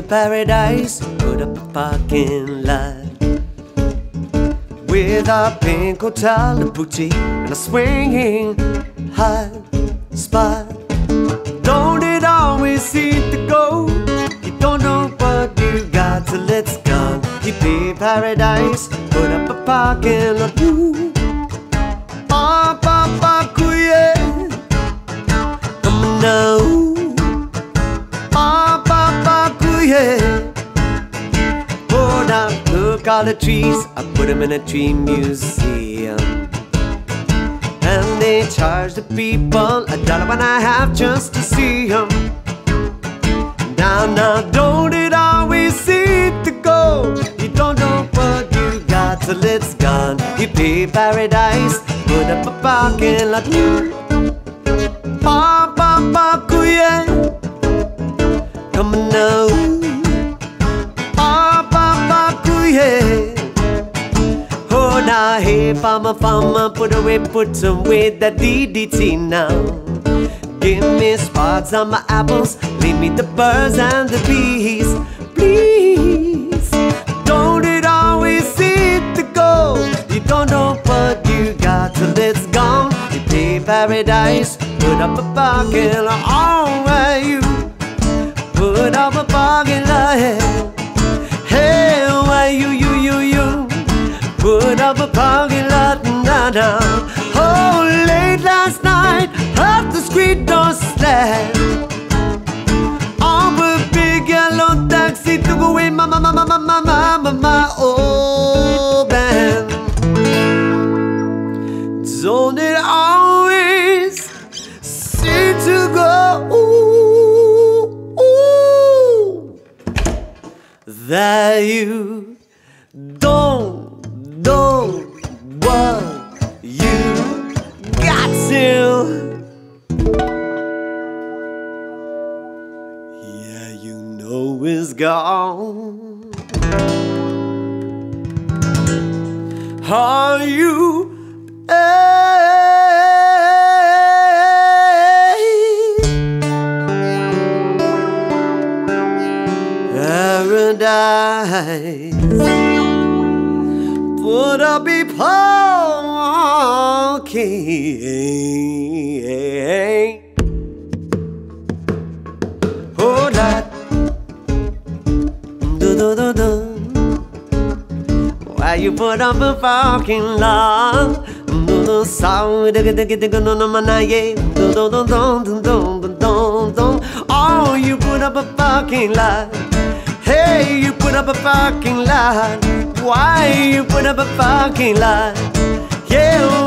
paradise, put up a parking lot with a pink hotel, a boutique, and a swinging hot spot. Don't it always seem to go? You don't know what you got till it's gone. You pay paradise, put up a parking lot. Ooh. Ah, papa, kuye, come on now. Ah, papa, kuye. Oh, now look all the trees, I put them in a tree museum. And they charge the people $1.50 just to see them. Now, don't it always seem to go? You don't know what you got till it's gone. You pay paradise, put up a parking lot. Pa, pa, pa, kuye, come on now. Pa, pa, pa, kuye. Oh, now, hey, farmer, put away that DDT now. Give me spots on my apples, leave me the birds and the bees. Please, don't it always seem to go? You don't know what you got till it's gone. You pay paradise, put up a parking lot. Oh, where you put up a parking lot. Hey, where you put up a parking lot now. Oh, late last night, heard the street door slam. On a big yellow taxi took away my old band. Don't it always seem to go? Ooh, that you don't know what you got till. Yeah, you know it's gone. Are you paradise? Put up a parking. Oh, that do. Why you put up a parking lot? Oh, you put up a parking lot. Hey, you put up a parking lot. Why you put up a parking lot? Yeah.